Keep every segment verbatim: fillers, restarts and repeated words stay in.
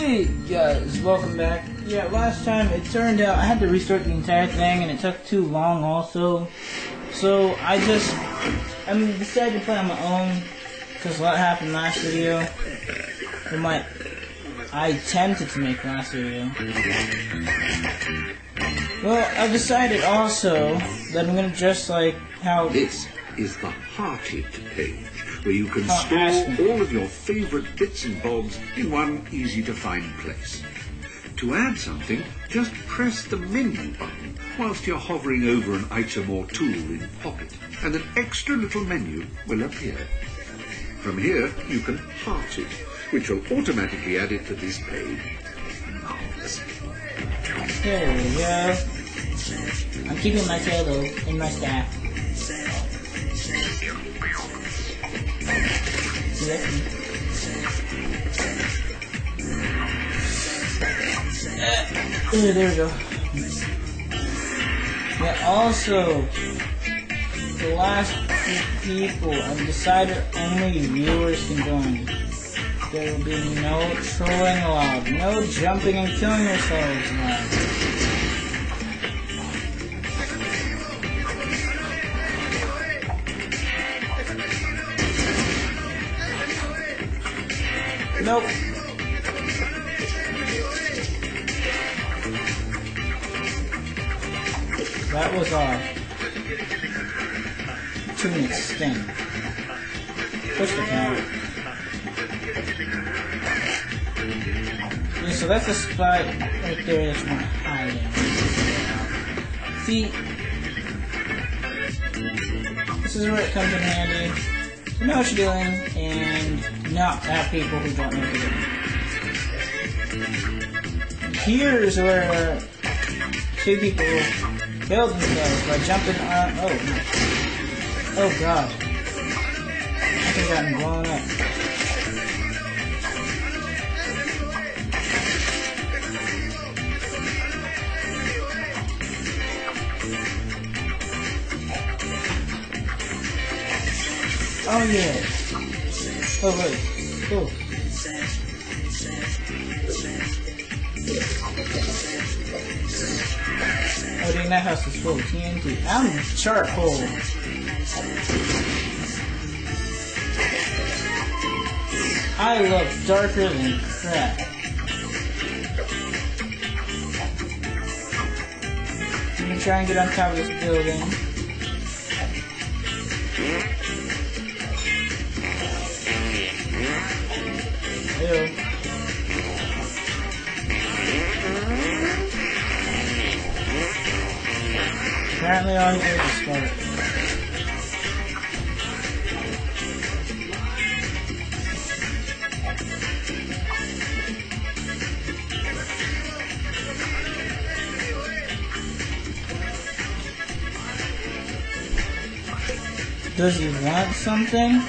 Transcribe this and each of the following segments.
Hey guys, welcome back. Yeah, last time it turned out I had to restart the entire thing and it took too long also. So I just I decided to play on my own because what happened last video. It might I attempted to make last video. Well, I decided also that I'm gonna just like how this is the Hearted page, where you can Oh, store Ashton. all of your favourite bits and bobs in one easy-to-find place. To add something, just press the menu button whilst you're hovering over an item or tool in Pocket, and an extra little menu will appear. From here, you can heart it, which will automatically add it to this page. Marvellous. there we go. I'm keeping my tail though in my staff. Yep. Uh, there we go. Yeah, also, the last few people, I've decided only viewers can join. There will be no trolling allowed, no jumping and killing yourselves allowed. Nope. That was off. To an extent. Push the camera. Yeah, so that's the spot right there that's my hiding. See, this is where it comes in handy. You know what you're doing, and not have people who don't know what you're doing. Here's where two people killed themselves by jumping on. Oh, no. Oh god. I think I've gotten blown up. Oh yeah. Oh wait. Cool. Oh dang, that house is full of T N T. I'm charcoal. I look darker than crap. I'm gonna try and get on top of this building. Ew. Apparently all he did was start. Does he want something?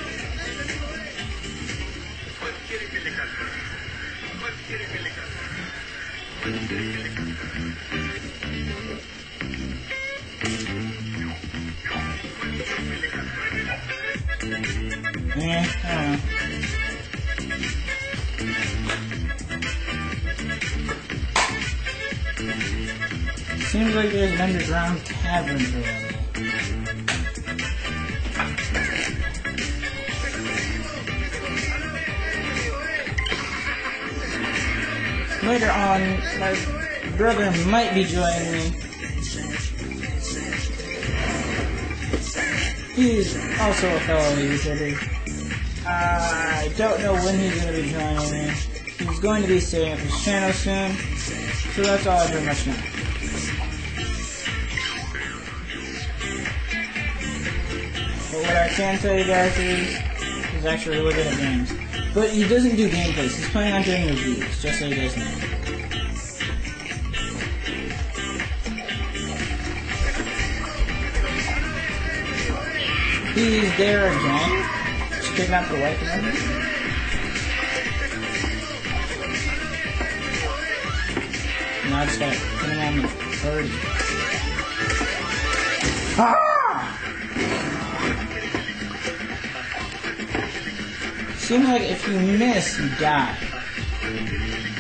Eh, I don't know. Seems like there's an underground cavern below. Later on, my brother might be joining me. He's also a fellow YouTuber. I don't know when he's going to be joining me. He's going to be setting up his channel soon, so that's all I pretty much know. But what I can tell you guys is, he's actually really good at games. But he doesn't do gameplays, he's planning on doing reviews, just so you guys know. He's there again. Just kidnap the wife and everything. Now I just gotta put him on the thirty. Ah! Seems like if you miss, you die.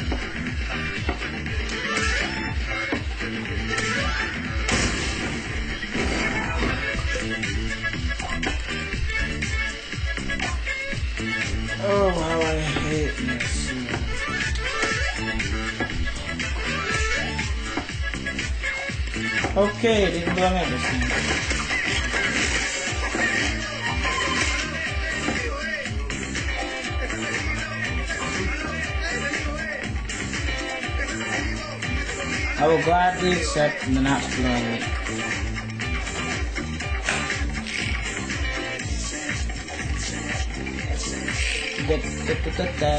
Okay, it didn't blow me up this time. I will gladly accept the not blowing it. Da, da, da, da, da.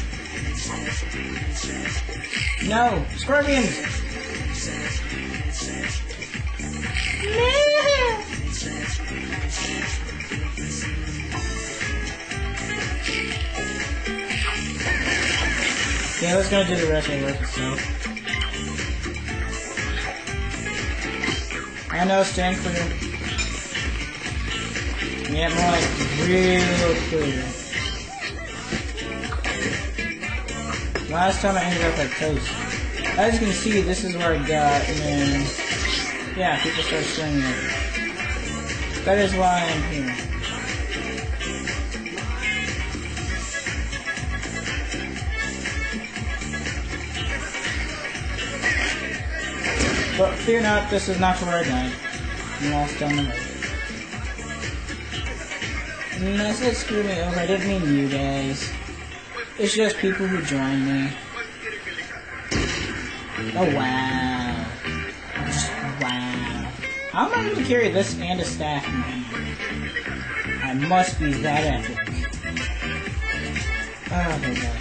No! Scorpions! Yeah, let's go do the rest of the work itself. I know, stand clear. Yeah, more like real clear. Last time I ended up like toast. As you can see, this is where I got, and then, yeah, people start swinging it. That is why I'm here. But fear not, this is not where I died. I'm lost down the road. And I said screw me over, I didn't mean you guys. It's just people who join me. Oh wow. Just wow. How am I able to carry this and a staff in my hand? I must be that epic. Oh my god.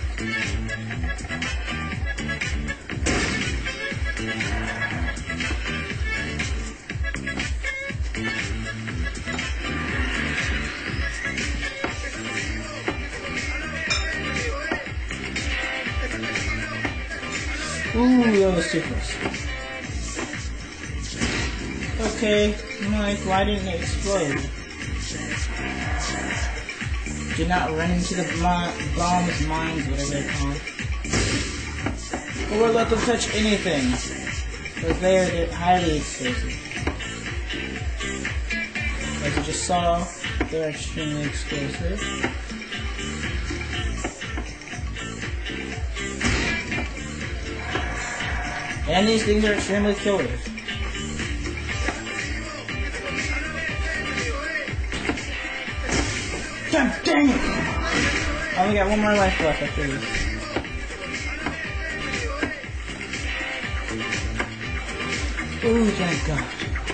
Ooh, that was too close. Okay, Mike, why didn't it explode? Do not run into the bomb's mines, whatever they're called. Or let them touch anything, because they are highly explosive. As you just saw, they're extremely explosive. And these things are extremely killers. God dang it! I only got one more life left after this. Ooh, thank God.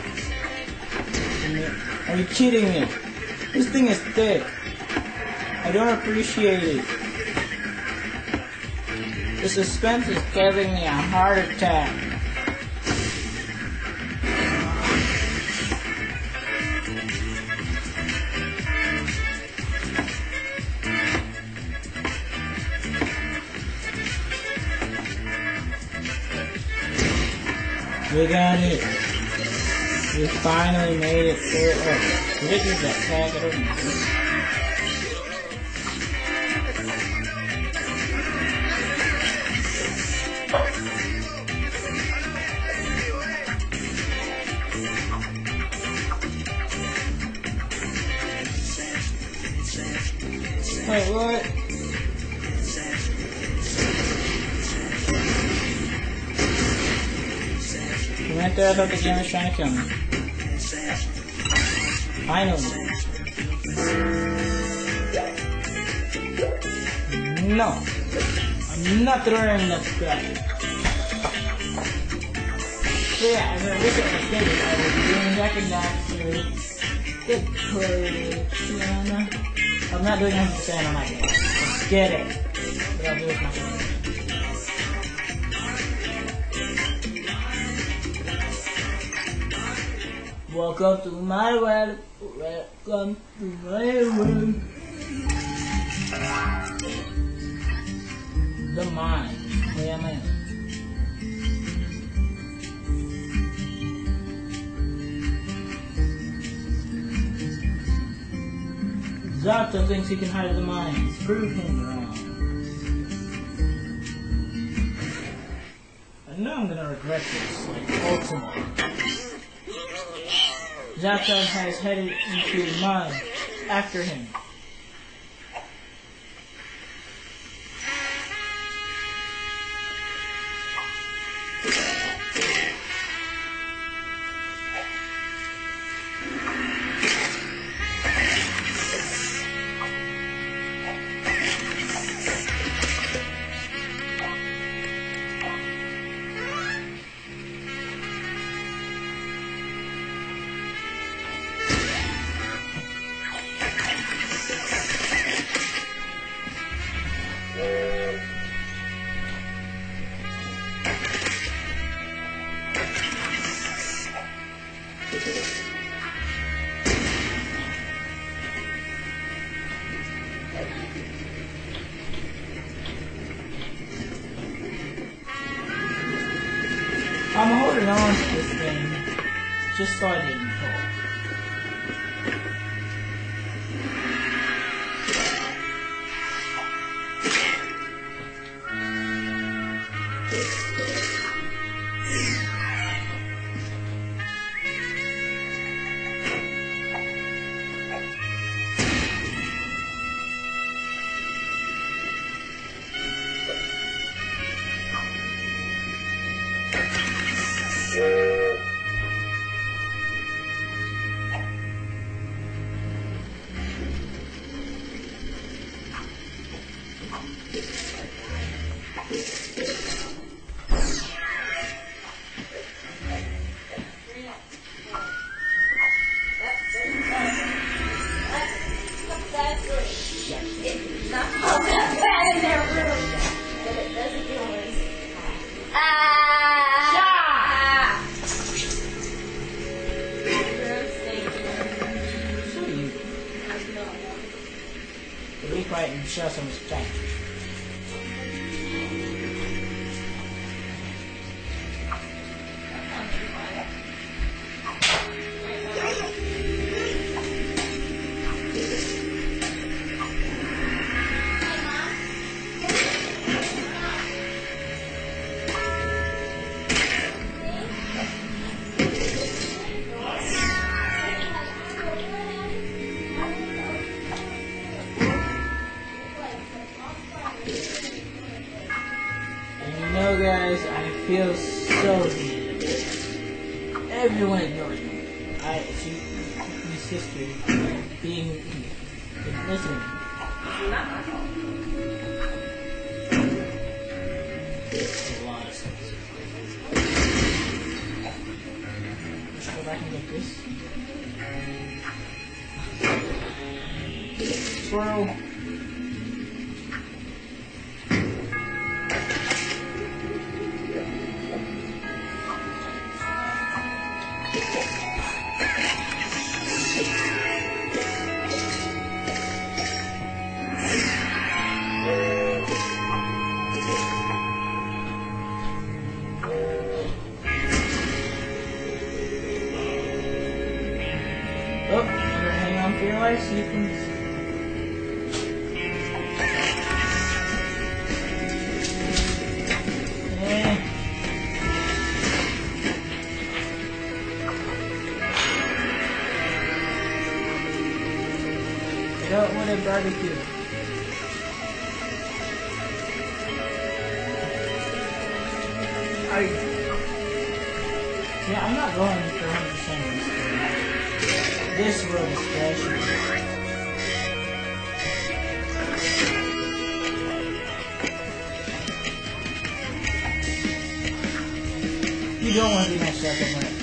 Are you kidding me? This thing is thick. I don't appreciate it. The suspense is giving me a heart attack. We got it. We finally made it through. Oh, we did use that tag. I don't know. Wait, what? Right there, I thought the game was trying to kill me. Finally. No. I'm not throwing that crap. So yeah, as I recently stated, I will be doing recognized the collection. I'm not doing one hundred percent on my game. Let's get it. But I'll do it myself. Welcome to my world. Welcome to my world. The mind. Where am I? Zapta thinks he can hide the mines. Prove him wrong. I know I'm gonna regret this, like, ultimately. Zapta has headed into the mine after him. I'm holding on to this thing just so I didn't fall. Be quiet and show some respect. No, guys, I feel so good. Everyone ignores me. I, she, my sister, being, listening. A lot of sense. Let's go back and get this. Swirl. Oh, you better hang on for your life so you can... Yeah. I don't want to barbecue. I... Yeah, I'm not going for one hundred percent. This world is special. You don't want to be my second one.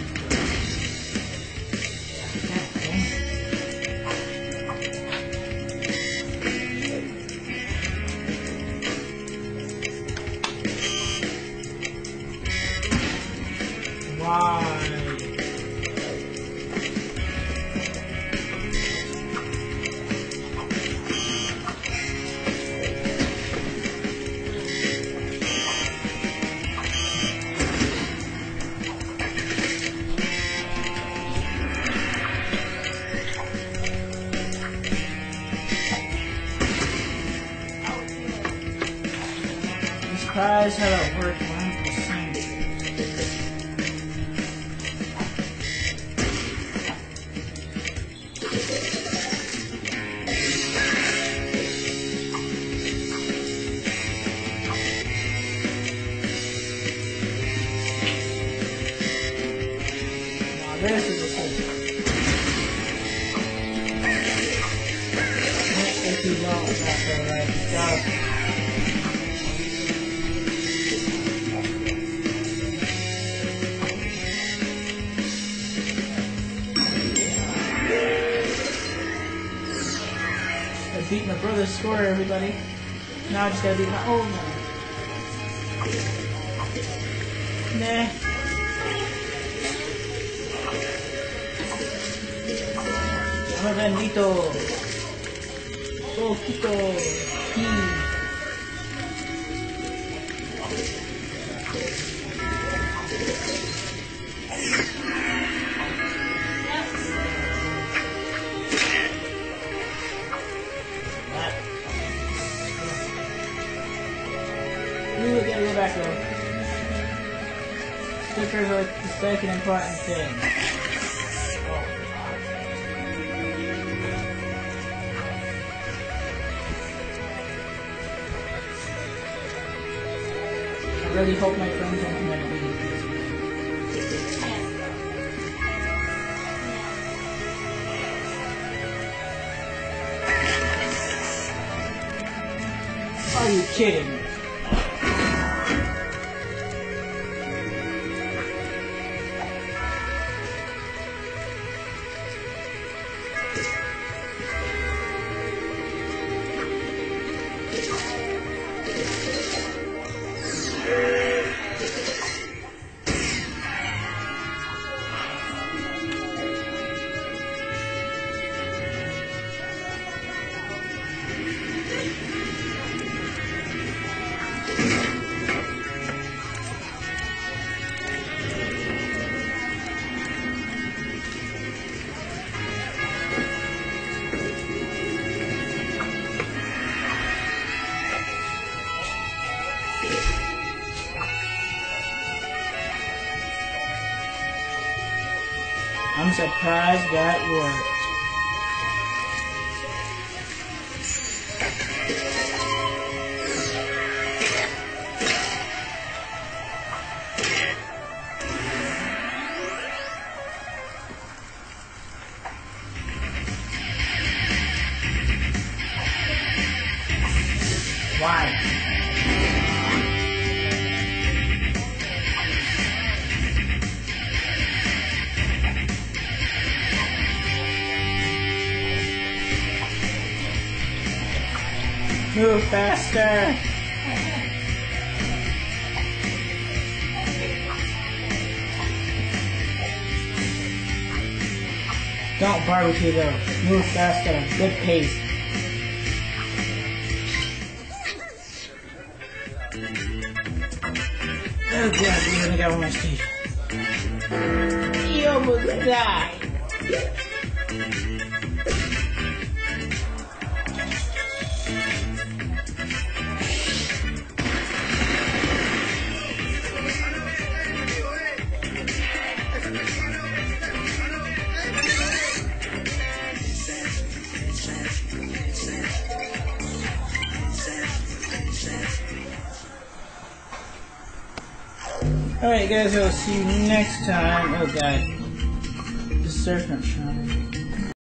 Why? Surprised how that worked one hundred percent. Now this is a thing. If you don't, that's alright. Go. Beat my brother's score, everybody. Now I just gotta beat my own one. Nah. Ano bendito. Poquito. Hmm. Ooh, gotta go back though. Stickers are the second important thing. I really hope my friends don't come in and leave. Are you kidding me? I'm surprised that worked. Why? Move faster! Don't barbecue though. Move fast at a good pace. Oh god, you're gonna get on my stage. He almost died. Alright guys, I'll see you next time. Oh god. The serpent shot.